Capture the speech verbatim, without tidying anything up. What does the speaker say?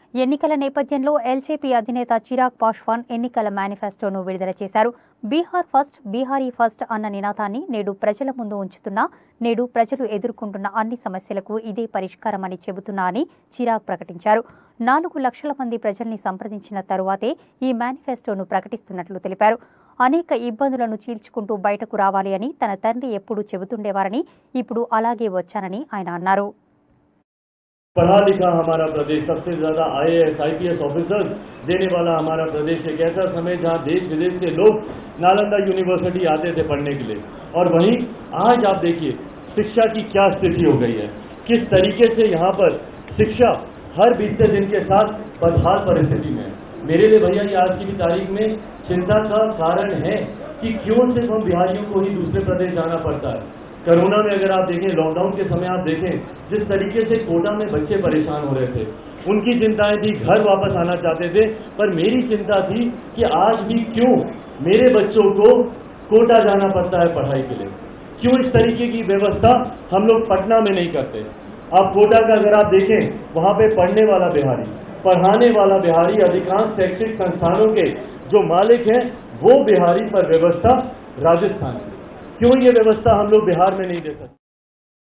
ఎన్నికల నేపథ్యంలో ఎల్జేపీ అధినేత చిరాగ్ పాస్వాన్ ఎన్నికల మేనిఫెస్టోను విడుదల చేశారు. బీహార్ ఫస్ట్, బీహారీ ఫస్ట్ అన్న నినాదాన్ని నేడు ప్రజల ముందు ఉంచుతున్నా నేడు ప్రజలు ఎదుర్కొంటున్న అన్ని సమస్యలకు ఇదే పరిష్కారమని చెబుతున్నా అని చిరాగ్ ప్రకటించారు. నాలుగు లక్షల మంది ప్రజల్ని సంప్రదించిన తరువాతే ఈ మేనిఫెస్టోను ప్రకటిస్తున్నట్లు తెలిపారు. అనేక ఇబ్బందులను చీల్చుకుంటూ బయటకు రావాలి అని తన తండ్రి ఎప్పుడూ చెబుతుండేవారని, ఇప్పుడు అలాగే వచ్చానని ఆయన అన్నారు. पढ़ा लिखा हमारा प्रदेश, सबसे ज्यादा I A S I P S officers देने वाला हमारा प्रदेश एक ऐसा समय जहां देश विदेश के लोग नालंदा यूनिवर्सिटी आते थे पढ़ने के लिए, और वहीं आज आप देखिए शिक्षा की क्या स्थिति हो गई है, किस तरीके से यहाँ पर शिक्षा हर बीतते दिन के साथ बदहाल परिस्थिति में है। मेरे लिए भैया ये आज की भी तारीख में चिंता का कारण है कि क्यों सिर्फ हम बिहारियों को ही दूसरे प्रदेश जाना पड़ता है। कोरोना में अगर आप देखें, लॉकडाउन के समय आप देखें जिस तरीके से कोटा में बच्चे परेशान हो रहे थे, उनकी चिंताएं थी, घर वापस आना चाहते थे, पर मेरी चिंता थी कि आज भी क्यों मेरे बच्चों को कोटा जाना पड़ता है पढ़ाई के लिए, क्यों इस तरीके की व्यवस्था हम लोग पटना में नहीं करते। अब कोटा का अगर आप देखें, वहां पे पढ़ने वाला बिहारी, पढ़ाने वाला बिहारी, अधिकांश शैक्षिक संस्थानों के जो मालिक हैं वो बिहारी, पर व्यवस्था राजस्थान की। क्यों ये व्यवस्था हम लोग बिहार में नहीं दे सकते।